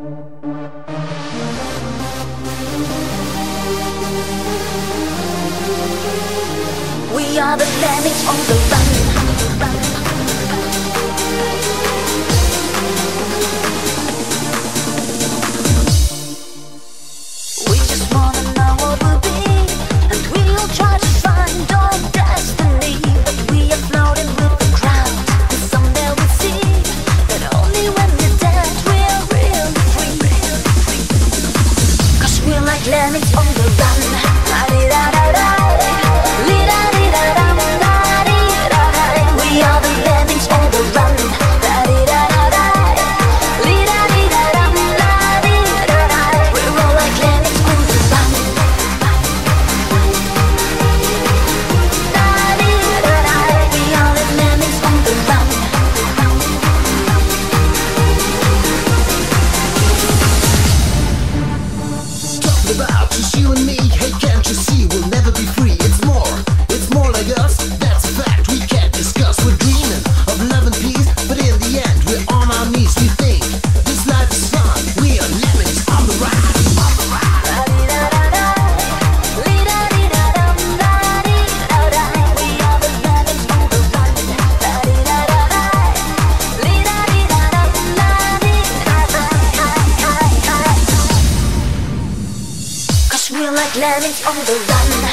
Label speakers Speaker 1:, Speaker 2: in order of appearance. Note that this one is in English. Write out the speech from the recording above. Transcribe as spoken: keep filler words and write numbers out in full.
Speaker 1: We are the lemmings on the run. We just wanna know what we'll be, and we'll try to find our destiny. But we are floating with the crowd, and someday we'll see that only when we're dead we're really free. Cause we're like lemmings on the run. La-di-da-da-da. We are the lemmings on the run. We're all like lemmings on the run. We are the lemmings on the run.
Speaker 2: Talking about just you and me. Hey, can't you see we'll never be free? It's more, it's more like us. That's a fact we can't discuss. We're dreaming of love and peace, but in the end we're on our knees. We think this life is fun. We are lemmings on the ride. On the ride.
Speaker 1: Cause we're like lemmings on the run.